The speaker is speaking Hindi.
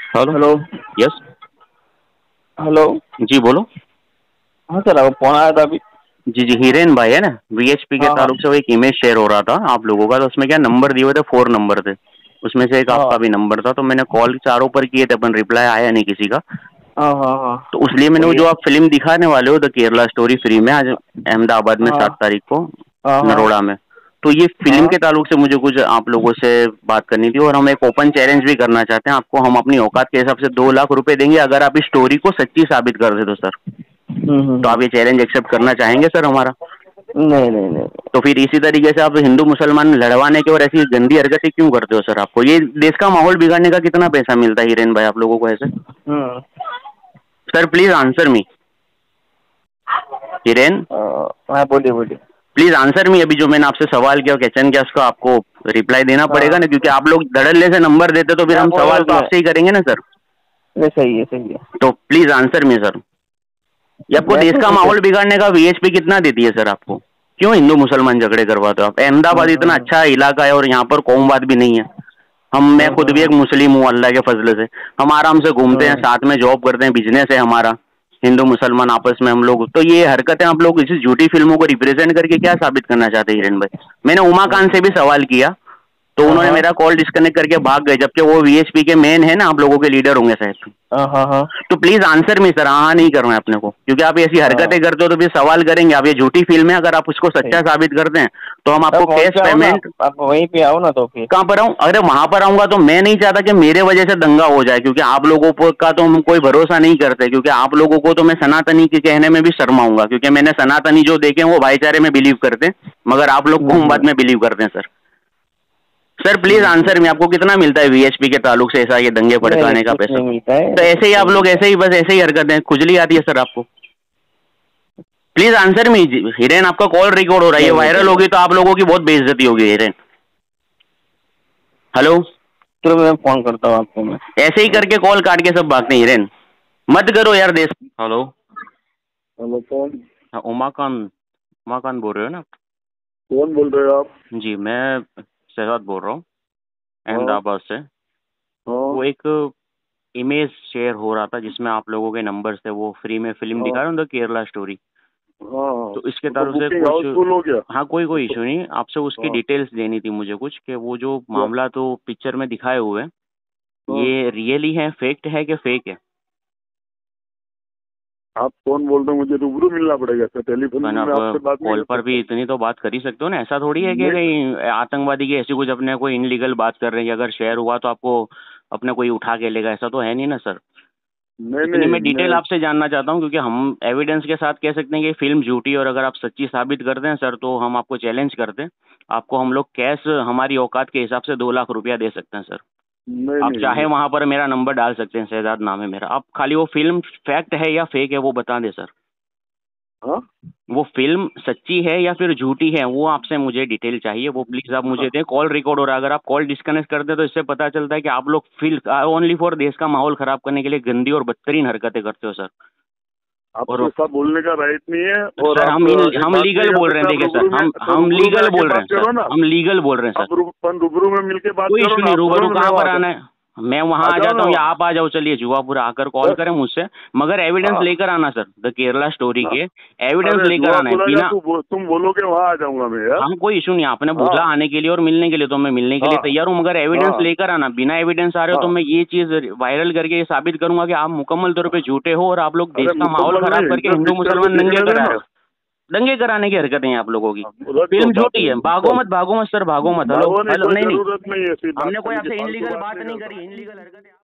हेलो। हेलो। यस। हेलो। जी बोलो। हाँ सर, आपको फोन आया था अभी। जी जी, हिरेन भाई है ना। वीएचपी के हाँ हाँ। ताल्लुक से वो एक इमेज शेयर हो रहा था आप लोगों का, तो उसमें क्या नंबर दिए हुए थे, 4 नंबर थे। उसमें से एक आपका हाँ भी नंबर था, तो मैंने कॉल चारों पर किए थे, अपन रिप्लाई आया नहीं किसी का। हाँ हाँ हाँ। तो इसलिए मैंने वो बोलिए। जो आप फिल्म दिखाने वाले हो द केरला स्टोरी फ्री में आज अहमदाबाद में हाँ 7 तारीख को हाँ हाँ नरोड़ा में, तो ये फिल्म हाँ। के ताल्लुक से मुझे कुछ आप लोगों से बात करनी थी, और हम एक ओपन चैलेंज भी करना चाहते हैं आपको। हम अपनी औकात के हिसाब से 2 लाख रुपए देंगे अगर आप इस स्टोरी को सच्ची साबित कर दे तो सर। तो आप ये चैलेंज एक्सेप्ट करना चाहेंगे सर हमारा? नहीं नहीं नहीं। तो फिर इसी तरीके से आप हिंदू मुसलमान लड़वाने के और ऐसी गंदी हरकतें क्यों करते हो सर? आपको ये देश का माहौल बिगाड़ने का कितना पैसा मिलता है हिरेन भाई आप लोगों को ऐसे? हम्म। Sir please answer me. Hiren, हाँ बोलिए बोलिए। Please answer me. अभी जो मैंने आपसे सवाल किया क्वेश्चन किया उसका आपको रिप्लाई देना पड़ेगा हाँ। ना, क्योंकि आप लोग धड़ल्ले से नंबर देते तो फिर हाँ हम कोई सवाल बात तो नहीं। आपसे ही करेंगे ना सर। नहीं, सही है सही है। तो प्लीज आंसर मी सर। ये आपको मैं देश तो का ठीक है। माहौल बिगाड़ने का वीएचपी कितना देती है सर आपको? क्यों हिंदू मुसलमान झगड़े करवाते हो आप? अहमदाबाद इतना हम्म अच्छा इलाका है और यहाँ पर कौमवाद भी नहीं है। मैं खुद भी एक मुस्लिम हूँ अल्लाह के फजल से। हम आराम से घूमते हैं, हम्म। साथ में जॉब करते हैं, बिजनेस है हमारा। हिंदू मुसलमान आपस में हम लोग, तो ये हरकतें आप लोग इसी झूठी फिल्मों को रिप्रेजेंट करके क्या साबित करना चाहते हैं हिरेन भाई? मैंने उमा खान से भी सवाल किया तो हाँ उन्होंने हाँ मेरा कॉल डिस्कनेक्ट करके भाग गए, जबकि वो वीएचपी के मेन है ना, आप लोगों के लीडर होंगे शायद। हाँ हाँ हाँ तो प्लीज आंसर मी सर, हाँ नहीं करना है अपने को, क्योंकि आप ऐसी हाँ। हरकतें करते हो तो फिर सवाल करेंगे। आप ये झूठी फिल्म है, अगर आप उसको सही। सच्चा साबित करते हैं तो हम आपको आप वहीं कैश पे आओ ना, पेमेंट। आप वहीं पे आओ ना तो फिर। कहाँ पर आऊँ? अरे वहां पर आऊंगा तो मैं नहीं चाहता कि मेरे वजह से दंगा हो जाए, क्योंकि आप लोगों का तो हम कोई भरोसा नहीं करते, क्योंकि आप लोगों को तो मैं सनातनी के कहने में भी शर्माऊंगा, क्योंकि मैंने सनातनी जो देखे हैं वो भाईचारे में बिलीव करते हैं, मगर आप लोग हम्म कौमवाद में बिलीव करते हैं सर। Sir please hmm. आंसर में, आपको कितना मिलता है वीएचपी के ताल्लुक से ऐसा ये दंगे नहीं नहीं, भड़काने का कुछ पैसा? नहीं मिलता है, तो ऐसे कुछ ही नहीं आप लोग मिलता है। ऐसे ही बस ऐसे ही हरकतें हैं, खुजली आती है सर आपको। प्लीज आंसर मी हिरेन, आपका कॉल रिकॉर्ड हो रहा है, ये नहीं नहीं वायरल चलो। होगी तो आप लोगों की बहुत बेइज्जती होगी हिरेन। हेलो। चलो मैं फोन करता हूँ आपको मैं। ऐसे ही करके कॉल काट के सब भागते हैं हिरेन, मत करो यार देश। हेलो। हेलो कौन? हाँ, उमा खान बोल रहे हो ना? कौन बोल रहे हो आप? जी मैं शहजाद बोल रहा हूँ हाँ अहमदाबाद से। हाँ वो एक इमेज शेयर हो रहा था जिसमें आप लोगों के नंबर थे, वो फ्री में फिल्म हाँ दिखा रहे हो द केरला स्टोरी। हाँ हाँ। तो इसके तो ताल्लुक से बुकिंग कुछ, हाउसफुल हो गया। हाँ कोई इशू नहीं, आपसे उसकी हाँ। डिटेल्स देनी थी मुझे कुछ, कि वो जो क्या? मामला तो पिक्चर में दिखाए हुए हैं, हाँ। ये रियली है, फैक्ट है कि फेक है? आप कौन बोल रहे हो? मुझे रूबरू मिलना पड़ेगा सर, टेलीफोन मैंने में आप आपसे बात नहीं कॉल कर पर सकता। भी इतनी तो बात कर ही सकते हो ना, ऐसा थोड़ी है कि नहीं कहीं आतंकवादी की ऐसी कुछ अपने कोई इनलीगल बात कर रहे हैं कि अगर शेयर हुआ तो आपको अपने कोई उठा के लेगा, ऐसा तो है नहीं ना सर। नहीं इतनी नहीं मैं डिटेल मैं। आपसे जानना चाहता हूँ, क्योंकि हम एविडेंस के साथ कह सकते हैं कि फिल्म झूठी, और अगर आप सच्ची साबित करते हैं सर तो हम आपको चैलेंज करते हैं, आपको हम लोग कैश हमारी औकात के हिसाब से 2 लाख रुपया दे सकते हैं सर। नहीं आप चाहे नहीं। वहां पर मेरा नंबर डाल सकते हैं, शहजाद नाम है मेरा। आप खाली वो फिल्म फैक्ट है या फेक है वो बता दें सर। हाँ वो फिल्म सच्ची है या फिर झूठी है, वो आपसे मुझे डिटेल चाहिए, वो प्लीज आप मुझे हाँ। दें। कॉल रिकॉर्ड हो रहा है, अगर आप कॉल डिस्कनेक्ट कर दें तो इससे पता चलता है कि आप लोग फिल ओनली फॉर देश का माहौल खराब करने के लिए गंदी और बदतरीन हरकतें करते हो सर। आपको और ऐसा बोलने का राइट नहीं है, और सर आप ये हम बात नहीं लीगल कर बोल रहे हैं, सकते। आप देखिए सर, रूबरू में, तो हम रूबरू में लीगल आके बोल रहे बात हैं करो सर, ना। हम लीगल बोल रहे हैं सर। अपन रूबरू में मिलके बात कोई करो इशू ना। नहीं, आप बोलो रूबरू मैं कहाँ पर वहाँ आना है? मैं वहां आ आ जाओ जाता ना हूँ या वहाँ। आप आ जाओ, चलिए जुआपुर आकर कॉल बस। करें मुझसे, मगर एविडेंस हाँ लेकर आना सर, द केरला स्टोरी हाँ। के एविडेंस अरे लेकर जुआ आना है पूरा बिना। तुम बोलोगे वहाँ आ जाऊंगा मैं यार। हम कोई इशू नहीं, आपने हाँ बोला आने के लिए और मिलने के लिए, तो मैं मिलने के लिए हाँ तैयार हूँ, मगर एविडेंस हाँ लेकर आना। बिना एविडेंस आ रहे हो तो हाँ। मैं ये चीज वायरल करके ये साबित करूंगा कि आप मुकम्मल तौर पे झूठे हो और आप लोग देश अरे का माहौल मुकम्मल खराब नहीं, करके इधर हिंदू पिक्चर तो मुसलमान दंगे देखने करा देना। रहे हो। दंगे कराने की हरकतें हैं आप लोगों की। रख दो फिल्म बात। झूठी है, भागो मत सर, भागो मत। हेलो भागवाने की हेलो, कोई नहीं नहीं, जरूरत नहीं है, ऐसी बात हमने कोई करने की आपसे फालतू इनलीगल बात बात नहीं नहीं करता। करी, इनलीगल हरकतें